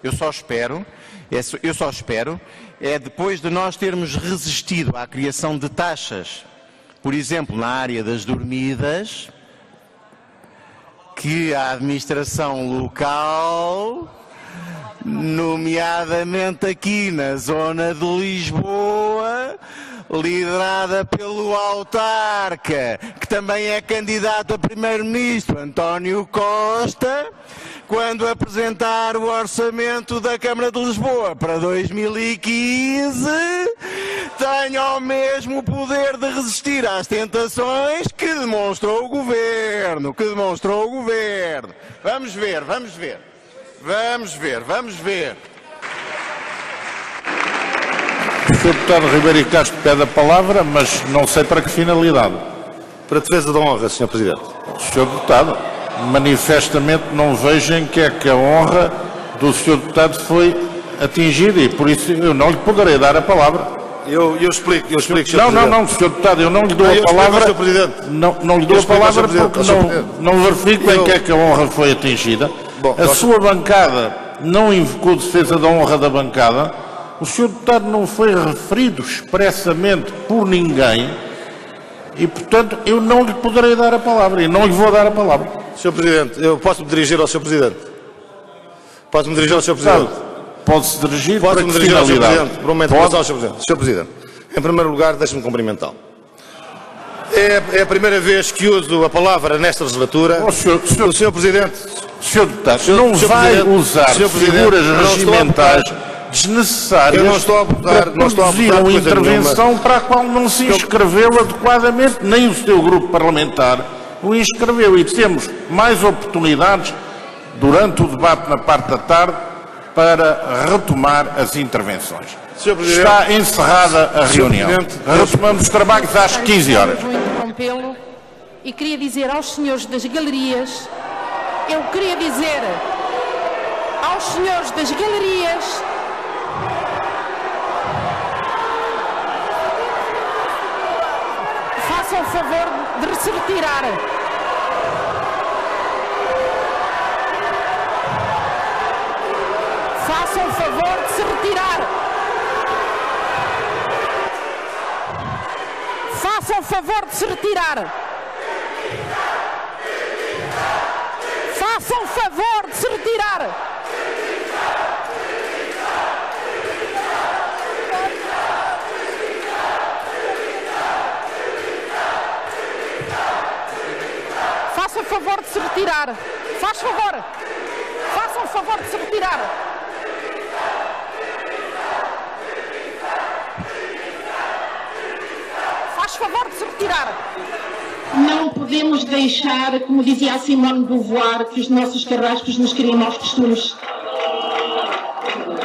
eu só espero, depois de nós termos resistido à criação de taxas, por exemplo, na área das dormidas, que a administração local, nomeadamente aqui na zona de Lisboa, liderada pelo autarca, que também é candidato a primeiro-ministro, António Costa, quando apresentar o orçamento da Câmara de Lisboa para 2015, tenha o mesmo poder de resistir às tentações que demonstrou o Governo, Vamos ver. O Sr. Deputado Ribeiro Castro pede a palavra, mas não sei para que finalidade. Para a defesa da honra, Sr. Presidente. Sr. Deputado, manifestamente não vejo em que é que a honra do Sr. Deputado foi atingida e por isso eu não lhe poderei dar a palavra. Eu explico, Sr. Presidente. Não, Sr. Deputado, eu não lhe dou a palavra. Sr. Presidente. Não lhe dou a palavra porque não verifico em que é que a honra foi atingida. Bom, a sua bancada não invocou defesa da honra da bancada. O Sr. Deputado não foi referido expressamente por ninguém e, portanto, eu não lhe poderei dar a palavra e não lhe vou dar a palavra. Sr. Presidente, eu posso me dirigir ao Sr. Presidente? Posso-me dirigir ao Sr. Presidente? Pode-se dirigir para que dirigir ao Sr. finalidade? Presidente, por uma intervenção ao Sr. Presidente. Sr. Presidente, em primeiro lugar, deixe-me cumprimentá-lo. É a primeira vez que uso a palavra nesta legislatura. O Sr. Presidente... Sr. Deputado, não vai usar figuras regimentais desnecessárias para produzir uma intervenção para a qual não se inscreveu adequadamente, nem o seu grupo parlamentar o inscreveu. E temos mais oportunidades durante o debate na parte da tarde para retomar as intervenções. Está encerrada a reunião. Retomamos os trabalhos às 15 horas. Vou interrompê-lo e queria dizer aos senhores das galerias, façam o favor de se retirar. Façam o favor de se retirar. Façam o favor de se retirar. Façam o favor de se retirar. Faça o favor de se retirar. Faz favor. Faça o favor de se retirar. Faz favor de se retirar. Não podemos deixar, como dizia a Simone de Beauvoir, que os nossos carrascos nos criem maus costumes.